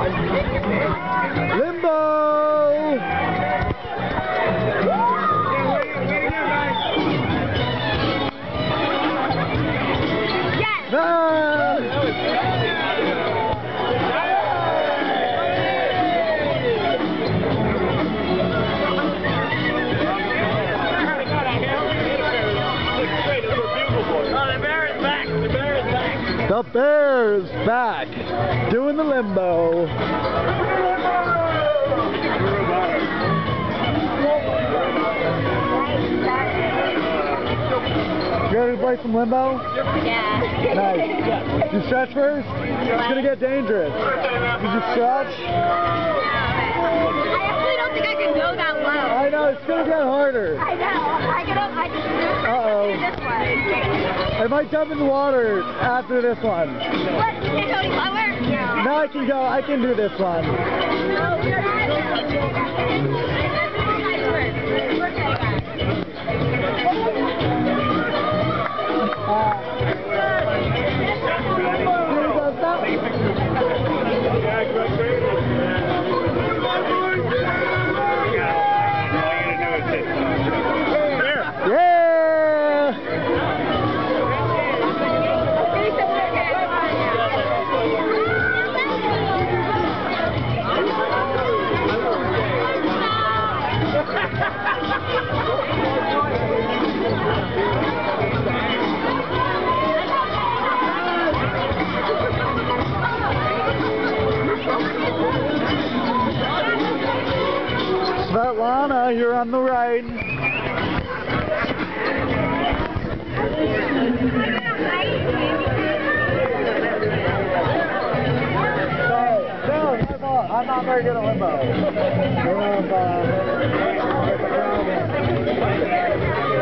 Limbo! Yes! Ah! The bear's back, doing the limbo. You ready to play some limbo? Yeah. Nice. You stretch first? It's gonna get dangerous. Did you stretch? I actually don't think I can go that low. I know, it's gonna get harder. I know. I can do this one. I might jump in the water after this one. What? You can't go any lower? No. No, I can do this one. No, you're not. Svetlana, you're on the right. No, I'm not very good at limbo.